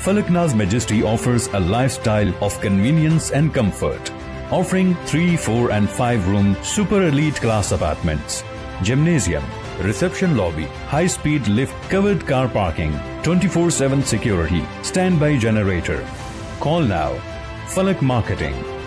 Falakna's Majesty offers a lifestyle of convenience and comfort, offering 3, 4 and 5 room super elite class apartments, gymnasium, reception lobby, high-speed lift, covered car parking, 24/7 security, standby generator. Call now. Falak Marketing.